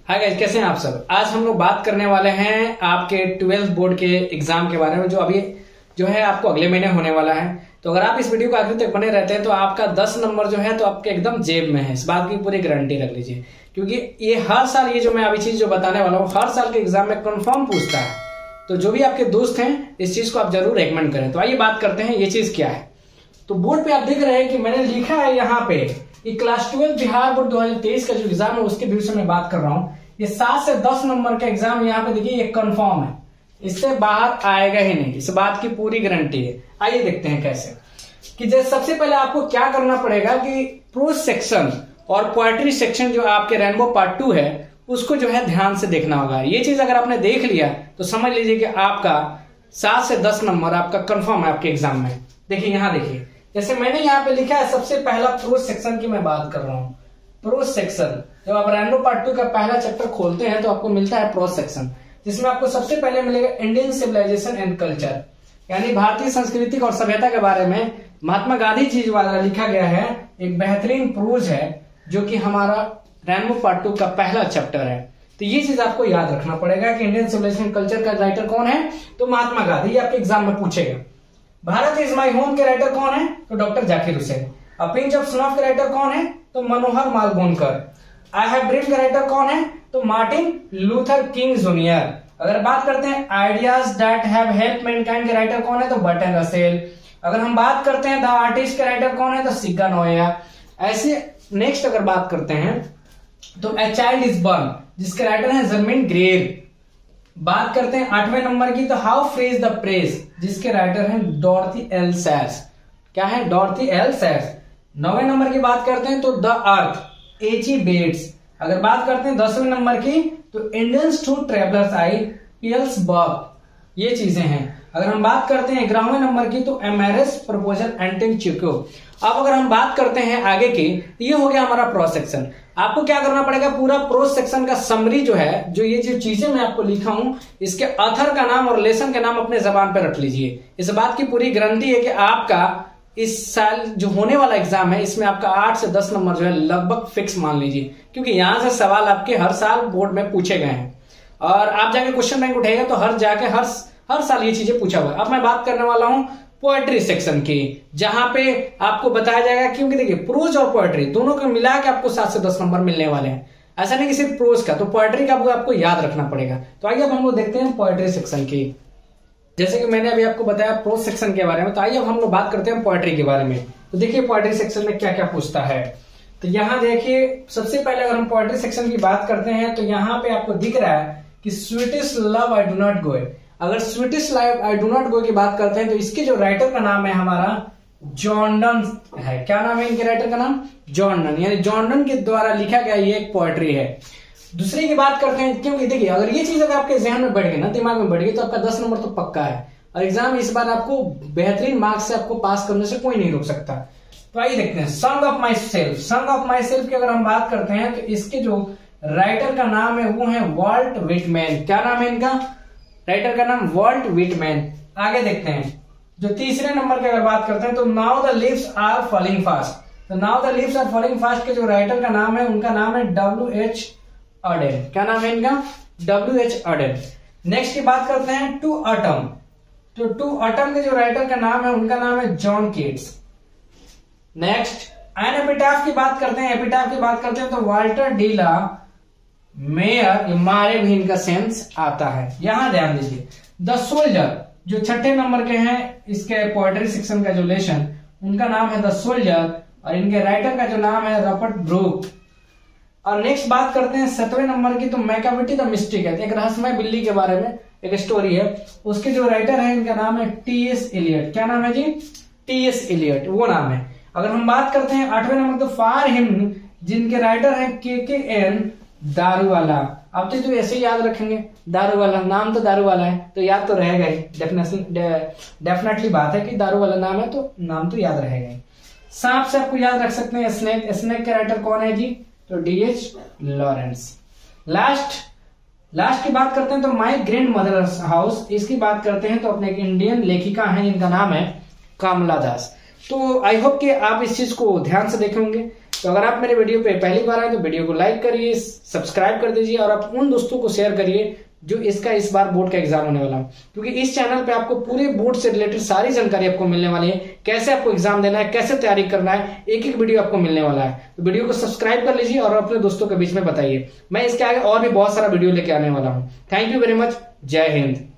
Hi guys, कैसे हैं आप सब। आज हम लोग बात करने वाले हैं आपके 12th बोर्ड के एग्जाम के बारे में, जो अभी जो है आपको अगले महीने होने वाला है। तो अगर आप इस वीडियो को आखिर तक बने रहते हैं तो आपका 10 नंबर जो है तो आपके एकदम जेब में है, इस बात की पूरी गारंटी रख लीजिए। क्योंकि ये हर साल, ये जो मैं अभी चीज जो बताने वाला हूँ, हर साल के एग्जाम में कंफर्म पूछता है। तो जो भी आपके दोस्त हैं इस चीज को आप जरूर रेकमेंड करें। तो आइए बात करते हैं ये चीज क्या है। तो बोर्ड पे आप देख रहे हैं कि मैंने लिखा है यहाँ पे कि क्लास 12 बिहार बोर्ड 2023 का जो एग्जाम है उसके व्यू से मैं बात कर रहा हूँ। ये 7 से 10 नंबर का एग्जाम यहाँ पे देखिए, ये कंफर्म है, इससे बाहर आएगा ही नहीं, इस बात की पूरी गारंटी है। आइए देखते हैं कैसे। कि जैसे सबसे पहले आपको क्या करना पड़ेगा कि प्रोज सेक्शन और पोएट्री सेक्शन जो आपके रेनबो पार्ट 2 है उसको जो है ध्यान से देखना होगा। ये चीज अगर आपने देख लिया तो समझ लीजिए कि आपका 7 से 10 नंबर आपका कंफर्म है आपके एग्जाम में। देखिए यहाँ देखिए, जैसे मैंने यहाँ पे लिखा है, सबसे पहला प्रोज सेक्शन की मैं बात कर रहा हूँ। प्रोज सेक्शन, जब आप रेनबो पार्ट 2 का पहला चैप्टर खोलते हैं तो आपको मिलता है प्रोज सेक्शन, जिसमें आपको सबसे पहले मिलेगा इंडियन सिविलाइजेशन एंड कल्चर, यानी भारतीय संस्कृति और सभ्यता के बारे में महात्मा गांधी जी द्वारा लिखा गया है एक बेहतरीन प्रोज है, जो कि हमारा रेनबो पार्ट 2 का पहला चैप्टर है। तो ये चीज आपको याद रखना पड़ेगा कि इंडियन सिविलाइजेशन कल्चर का राइटर कौन है, तो महात्मा गांधी। ये आपके एग्जाम में पूछेगा। भारत इज माई होम के राइटर कौन है, तो doctor Zakir Hussain. A pinch of snuff के राइटर कौन है, तो Manohar Malgonkar. I have dream के राइटर कौन है, तो मार्टिन लूथर किंग जूनियर। अगर बात करते हैं ideas that have help mankind के राइटर कौन है, तो बर्टन रसेल। अगर हम बात करते हैं द आर्टिस्ट के राइटर कौन है, तो सिग्गा नोया। ऐसे नेक्स्ट अगर बात करते हैं तो ए चाइल्ड इज बर्न, जिसके राइटर हैं जर्मिन ग्रेर। बात करते हैं 8वें नंबर की, तो how free is the press, जिसके राइटर हैं डॉर्थी एल सैस। क्या है, डॉर्थी एल सैस। 9वें नंबर की बात करते हैं तो द अर्थ, एची बेट्स। अगर बात करते हैं 10वें नंबर की, तो Indians to travellers eye, P L S Berg. ये चीजें हैं। अगर हम बात करते हैं 11वें नंबर की, तो एमेरस प्रपोजल एंटन चिको। अब अगर हम बात करते हैं आगे की, तो ये हो गया हमारा प्रोज सेक्शन। आपको क्या करना पड़ेगा, पूरा प्रोज सेक्शन का समरी जो है, जो ये जो चीजें मैं आपको लिखा हूं, इसके ऑथर का नाम और लेसन का नाम अपने जबान पर रख लीजिए। इस बात की पूरी गारंटी है कि आपका इस साल जो होने वाला एग्जाम है इसमें आपका 8 से 10 नंबर जो है लगभग फिक्स मान लीजिए, क्योंकि यहां से सवाल आपके हर साल बोर्ड में पूछे गए हैं और आप जाके क्वेश्चन बैंक उठेगा तो हर साल ये चीजें पूछा हुआ है। अब मैं बात करने वाला हूं पोएट्री सेक्शन की, जहां पे आपको बताया जाएगा, क्योंकि देखिए प्रोज और पोएट्री दोनों को मिला के आपको 7 से 10 नंबर मिलने वाले हैं। ऐसा नहीं कि सिर्फ प्रोज का, तो पोएट्री का आपको याद रखना पड़ेगा। तो आइए अब हम लोग देखते हैं पोएट्री सेक्शन की। जैसे कि मैंने अभी आपको बताया प्रोज सेक्शन के बारे में, तो आइए अब हम लोग बात करते हैं पोएट्री के बारे में। तो देखिए पोएट्री सेक्शन में क्या क्या पूछता है। तो यहाँ देखिए, सबसे पहले अगर हम पोएट्री सेक्शन की बात करते हैं तो यहाँ पे आपको दिख रहा है कि sweetest love I do not go. अगर sweetest love I do not go की बात करते हैं तो इसके जो राइटर का नाम है हमारा जॉन डन है। क्या नाम है इनके राइटर का नाम, जॉन डन, यानी जॉन डन के द्वारा लिखा गया ये एक पोएट्री है। दूसरी की बात करते हैं, क्योंकि देखिए अगर ये चीज अगर आपके जहन में बैठ गई ना, दिमाग में बैठ गई, तो आपका 10 नंबर तो पक्का है और एग्जाम इस बार आपको बेहतरीन मार्क्स से आपको पास करने से कोई नहीं रोक सकता। तो आइए देखते हैं song of myself. Song of myself की अगर हम बात करते हैं तो इसके जो राइटर का नाम है वो है वॉल्ट विटमैन। क्या नाम है इनका, राइटर का नाम वॉल्ट विटमैन। आगे देखते हैं जो तीसरे नंबर की अगर बात करते हैं तो now the leaves are falling fast. तो now the leaves are falling fast के जो राइटर का नाम है उनका नाम है W.H. ऑडेन। क्या नाम है इनका, W.H. ऑडेन। नेक्स्ट की बात करते हैं टू ऑटम। तो टू ऑटम के जो राइटर का नाम है उनका नाम है John Keats. Next an epitaph की बात करते हैं। एपिटाफ की बात करते हैं तो वाल्टर डी ला मेयर, मारे भी इनका सेंस आता है। यहां ध्यान दीजिए द सोल्जर जो 6ठे नंबर के हैं इसके पोएट्री सेक्शन का जो लेसन, उनका नाम है द सोल्जर और इनके राइटर का जो नाम है रॉबर्ट ब्रूक। और नेक्स्ट बात करते हैं 7वें नंबर की, तो मैकाविटी द मिस्टिक है, एक रहस्यमय बिल्ली के बारे में एक स्टोरी है। उसके जो राइटर है इनका नाम है T.S. एलियट। क्या नाम है जी, T.S. एलियट, वो नाम है। अगर हम बात करते हैं 8वें नंबर तो फार हिम, जिनके राइटर है KKN दारूवाला। आप तो ऐसे ही याद रखेंगे, दारूवाला नाम तो दारूवाला है तो याद तो रहेगा ही, डेफिनेटली बात है कि दारूवाला नाम है तो नाम तो याद रहेगा ही। सांप से आपको याद रख सकते हैं स्नेक। स्नेक के राइटर कौन है जी, तो D.H. लॉरेंस। लास्ट की बात करते हैं तो माई ग्रैंड मदर्स हाउस, इसकी बात करते हैं तो अपने एक इंडियन लेखिका हैं जिनका नाम है कमला दास। तो आई होप कि आप इस चीज को ध्यान से देखेंगे। तो अगर आप मेरे वीडियो पे पहली बार आए तो वीडियो को लाइक करिए, सब्सक्राइब कर दीजिए और आप उन दोस्तों को शेयर करिए जो इस बार बोर्ड का एग्जाम होने वाला है, क्योंकि इस चैनल पे आपको पूरे बोर्ड से रिलेटेड सारी जानकारी आपको मिलने वाली है। कैसे आपको एग्जाम देना है, कैसे तैयारी करना है, एक एक वीडियो आपको मिलने वाला है। तो वीडियो को सब्सक्राइब कर लीजिए और अपने दोस्तों के बीच में बताइए। मैं इसके आगे और भी बहुत सारा वीडियो लेके आने वाला हूँ। Thank you very much. जय हिंद।